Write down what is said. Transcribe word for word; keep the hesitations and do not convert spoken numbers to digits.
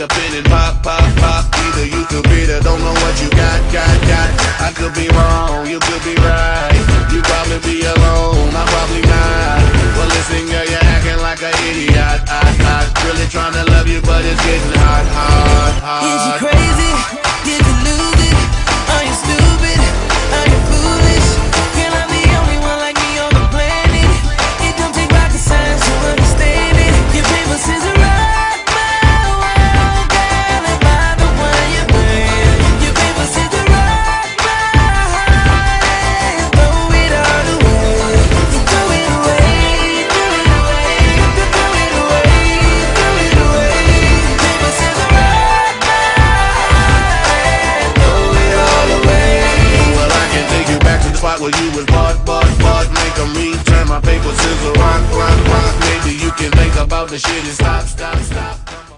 a pin and pop, pop, pop. Either you could be there, don't know what you got, got, got. I could be wrong, you could be right. You probably be alone, I'm probably not. Well listen girl, you're acting like an idiot. I, I really trying to love you, but it's getting hot, hot, hot. Is you crazy? Did you lose it? Are you stupid? Are you foolish? Can I be the only one like me on the planet? It don't take rocket science to understand it. Your paper scissors rock my world, girl, am I the one you burn? Your paper scissors rock my heart and throw it all away. Throw it away, throw it away, throw it away, throw it away. Paper scissors rock my heart and throw it all away. Well I can take you back to the spot where you was bought, bought, bought. Make a me turn my paper scissors rock, rock, rock. Maybe you can think about the shit and stop, stop, stop.